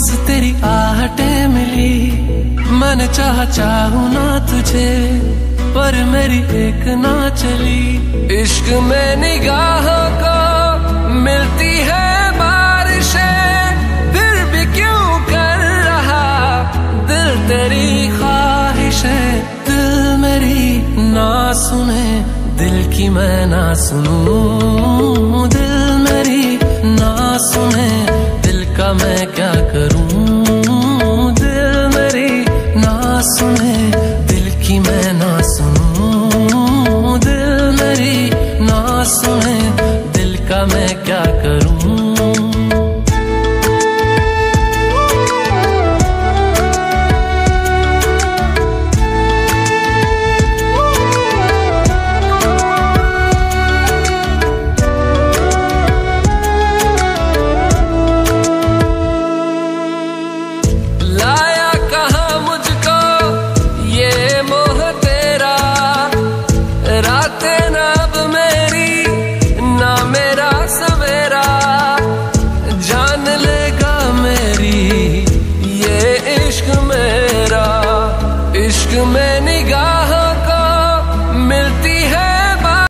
बस तेरी आहटें मिली, मैंने चाहूं ना तुझे, पर मेरी एक ना चली। इश्क में निगाहों को मिलती है बारिशें, फिर भी क्यों कर रहा दिल तेरी ख्वाहिशें। दिल मेरी ना सुने, दिल की मैं ना सुनूं, दिल मेरी ना सुने, दिल का मैं क्या करूं।